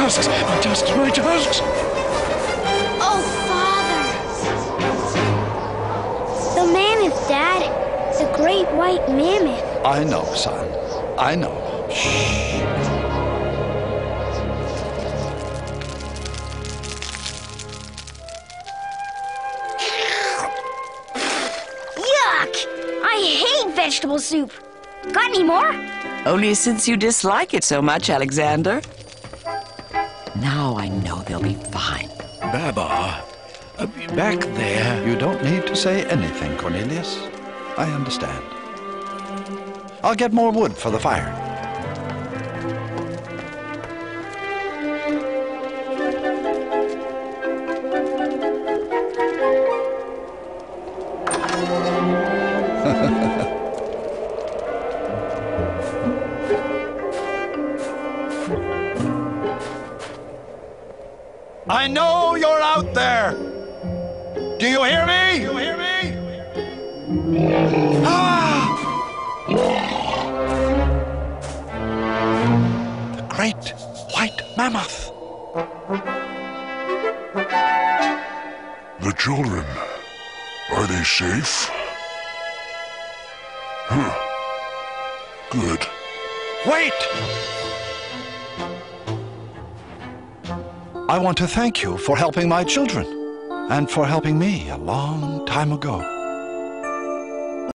tusks! My tusks! My tusks! Oh, Father! The mammoth, Dad. The great white mammoth. I know, son. I know. Shh. Yuck! I hate vegetable soup. Got any more? Only since you dislike it so much, Alexander. Now I know they'll be fine. Baba, back there. You don't need to say anything, Cornelius. I understand. I'll get more wood for the fire. I know you're out there. Do you hear me? Do you hear me? Ah! The great white mammoth. The children, are they safe? Good. Wait! I want to thank you for helping my children and for helping me a long time ago.